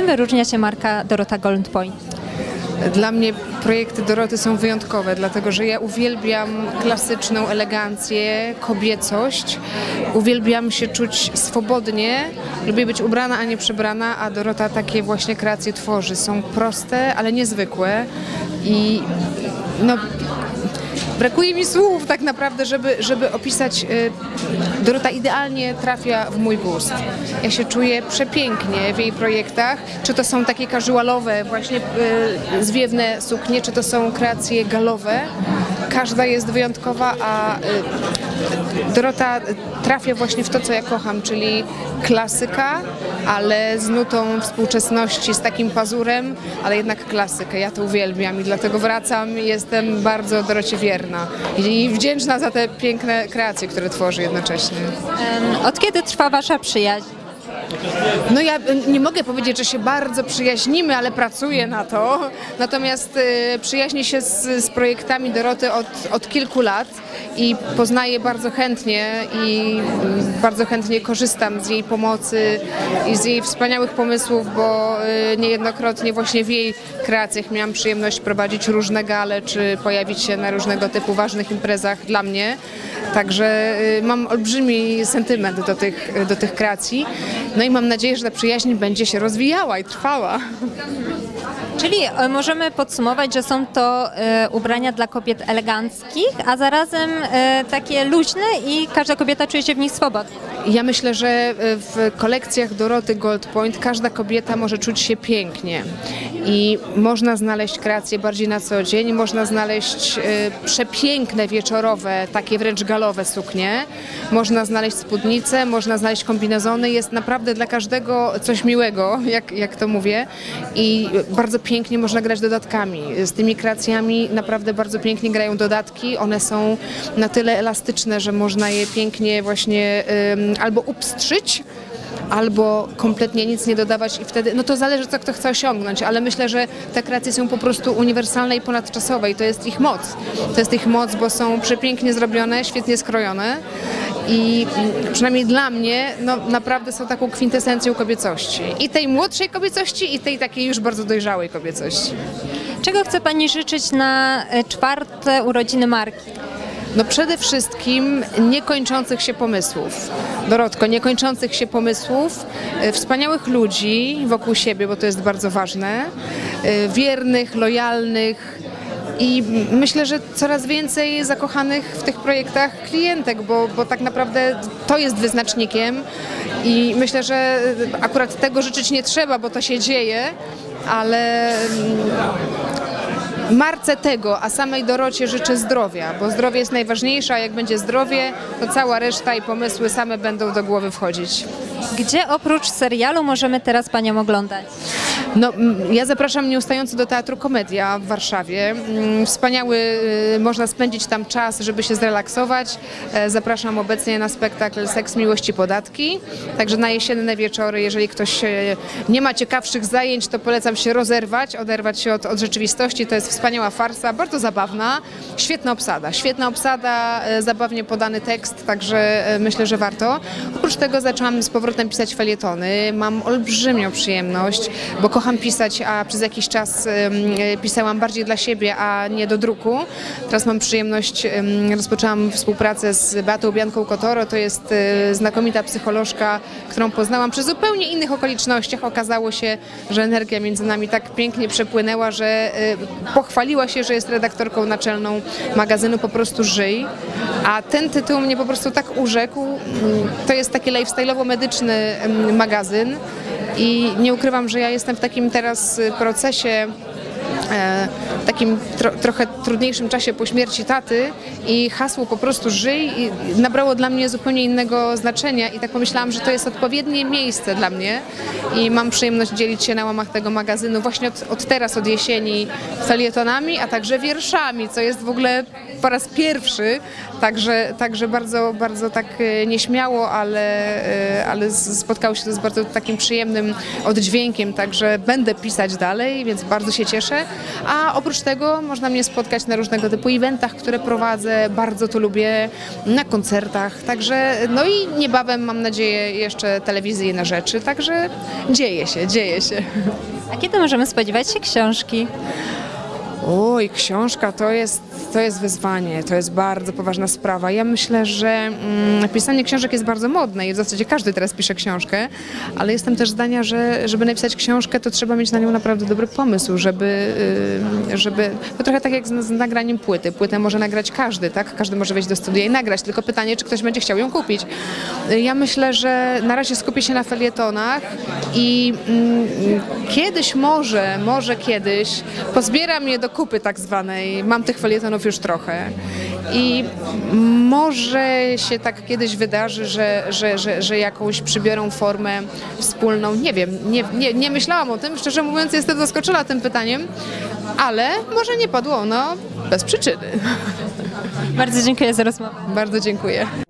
Czym wyróżnia się marka Dorota Goldpoint? Dla mnie projekty Doroty są wyjątkowe, dlatego że ja uwielbiam klasyczną elegancję, kobiecość. Uwielbiam się czuć swobodnie, lubię być ubrana, a nie przebrana, a Dorota takie właśnie kreacje tworzy. Są proste, ale niezwykłe i no, brakuje mi słów tak naprawdę, żeby opisać. Dorota idealnie trafia w mój gust. Ja się czuję przepięknie w jej projektach, czy to są takie casualowe, właśnie zwiewne suknie, czy to są kreacje galowe. Każda jest wyjątkowa, a Dorota trafia właśnie w to, co ja kocham, czyli klasyka, ale z nutą współczesności, z takim pazurem, ale jednak klasykę. Ja to uwielbiam i dlatego wracam i jestem bardzo Dorocie wierna i wdzięczna za te piękne kreacje, które tworzy jednocześnie. Od kiedy trwa wasza przyjaźń? No ja nie mogę powiedzieć, że się bardzo przyjaźnimy, ale pracuję na to. Natomiast przyjaźnię się z projektami Doroty od kilku lat i poznaję bardzo chętnie i bardzo chętnie korzystam z jej pomocy i z jej wspaniałych pomysłów, bo niejednokrotnie właśnie w jej kreacjach miałam przyjemność prowadzić różne gale, czy pojawić się na różnego typu ważnych imprezach dla mnie. Także mam olbrzymi sentyment do tych kreacji. No i mam nadzieję, że ta przyjaźń będzie się rozwijała i trwała. Czyli możemy podsumować, że są to ubrania dla kobiet eleganckich, a zarazem takie luźne i każda kobieta czuje się w nich swobodnie. Ja myślę, że w kolekcjach Doroty Goldpoint każda kobieta może czuć się pięknie i można znaleźć kreacje bardziej na co dzień, można znaleźć przepiękne wieczorowe, takie wręcz galowe suknie, można znaleźć spódnice, można znaleźć kombinezony, jest naprawdę dla każdego coś miłego, jak to mówię, i bardzo pięknie można grać dodatkami. Z tymi kreacjami naprawdę bardzo pięknie grają dodatki, one są na tyle elastyczne, że można je pięknie właśnie albo upstrzyć, albo kompletnie nic nie dodawać i wtedy, no to zależy, co kto chce osiągnąć, ale myślę, że te kreacje są po prostu uniwersalne i ponadczasowe i to jest ich moc. To jest ich moc, bo są przepięknie zrobione, świetnie skrojone i przynajmniej dla mnie no, naprawdę są taką kwintesencją kobiecości. I tej młodszej kobiecości, i tej takiej już bardzo dojrzałej kobiecości. Czego chce Pani życzyć na 4. urodziny marki? No przede wszystkim niekończących się pomysłów. Dorotko, niekończących się pomysłów, wspaniałych ludzi wokół siebie, bo to jest bardzo ważne, wiernych, lojalnych i myślę, że coraz więcej zakochanych w tych projektach klientek, bo tak naprawdę to jest wyznacznikiem i myślę, że akurat tego życzyć nie trzeba, bo to się dzieje, ale marce tego, a samej Dorocie życzę zdrowia, bo zdrowie jest najważniejsze, a jak będzie zdrowie, to cała reszta i pomysły same będą do głowy wchodzić. Gdzie oprócz serialu możemy teraz Panią oglądać? No, ja zapraszam nieustająco do Teatru Komedia w Warszawie. Wspaniały, można spędzić tam czas, żeby się zrelaksować. Zapraszam obecnie na spektakl Seks, Miłość i Podatki. Także na jesienne wieczory, jeżeli ktoś nie ma ciekawszych zajęć, to polecam się oderwać się od rzeczywistości. To jest wspaniała farsa, bardzo zabawna, świetna obsada, zabawnie podany tekst, także myślę, że warto. Oprócz tego zaczęłam z powrotem pisać felietony. Mam olbrzymią przyjemność, bo kocham pisać, a przez jakiś czas pisałam bardziej dla siebie, a nie do druku. Teraz mam przyjemność, rozpoczęłam współpracę z Beatą Bianką-Kotoro, to jest znakomita psycholożka, którą poznałam przy zupełnie innych okolicznościach. Okazało się, że energia między nami tak pięknie przepłynęła, że pochwaliła się, że jest redaktorką naczelną magazynu Po prostu Żyj, a ten tytuł mnie po prostu tak urzekł. To jest taki lifestyle'owo-medyczny magazyn i nie ukrywam, że ja jestem w takim teraz procesie, takim trochę trudniejszym czasie po śmierci taty i hasło Po prostu Żyj nabrało dla mnie zupełnie innego znaczenia i tak pomyślałam, że to jest odpowiednie miejsce dla mnie i mam przyjemność dzielić się na łamach tego magazynu właśnie od teraz, od jesieni felietonami, a także wierszami, co jest w ogóle po raz pierwszy, także bardzo, bardzo tak nieśmiało, ale spotkało się to z bardzo takim przyjemnym oddźwiękiem, także będę pisać dalej, więc bardzo się cieszę. A oprócz tego można mnie spotkać na różnego typu eventach, które prowadzę, bardzo to lubię, na koncertach, także no i niebawem mam nadzieję jeszcze telewizyjne rzeczy, także dzieje się. A kiedy możemy spodziewać się książki? Oj, książka to jest wyzwanie, to jest bardzo poważna sprawa. Ja myślę, że pisanie książek jest bardzo modne i w zasadzie każdy teraz pisze książkę, ale jestem też zdania, że żeby napisać książkę, to trzeba mieć na nią naprawdę dobry pomysł, żeby to trochę tak jak z nagraniem płyty. Płytę może nagrać każdy, tak? Każdy może wejść do studia i nagrać, tylko pytanie, czy ktoś będzie chciał ją kupić. Ja myślę, że na razie skupię się na felietonach i kiedyś może kiedyś pozbieram je do kupy tak zwanej. Mam tych felietonów już trochę. I może się tak kiedyś wydarzy, że jakąś przybiorą formę wspólną. Nie wiem, nie myślałam o tym. Szczerze mówiąc, jestem zaskoczona tym pytaniem, ale może nie padło ono bez przyczyny. Bardzo dziękuję za rozmowę. Bardzo dziękuję.